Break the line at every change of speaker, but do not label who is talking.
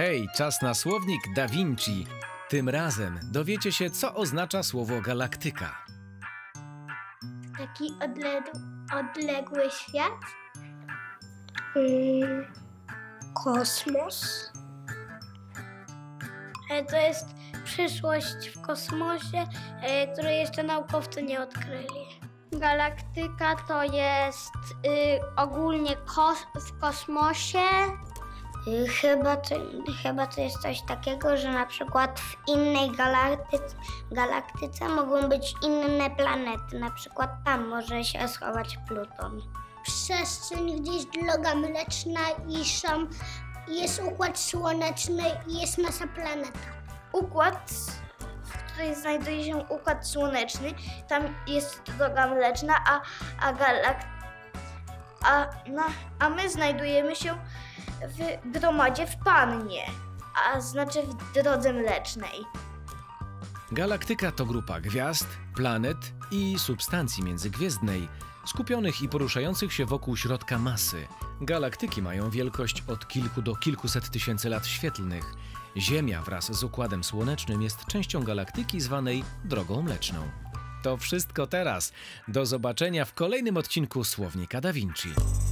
Hej, czas na słownik Da Vinci. Tym razem dowiecie się, co oznacza słowo galaktyka.
Taki odległy świat?
Kosmos.
To jest przyszłość w kosmosie, której jeszcze naukowcy nie odkryli. Galaktyka to jest ogólnie w kosmosie.
Chyba to jest coś takiego, że na przykład w innej galaktyce mogą być inne planety. Na przykład tam może się schować Pluton.
Przestrzeń gdzieś droga mleczna jest układ słoneczny i jest nasza planeta. Układ, w której znajduje się układ słoneczny, tam jest droga mleczna, a my znajdujemy się w gromadzie w Pannie, a znaczy w drodze mlecznej.
Galaktyka to grupa gwiazd, planet i substancji międzygwiezdnej, skupionych i poruszających się wokół środka masy. Galaktyki mają wielkość od kilku do kilkuset tysięcy lat świetlnych. Ziemia wraz z Układem Słonecznym jest częścią galaktyki zwanej Drogą Mleczną. To wszystko teraz. Do zobaczenia w kolejnym odcinku Słownika Da Vinci.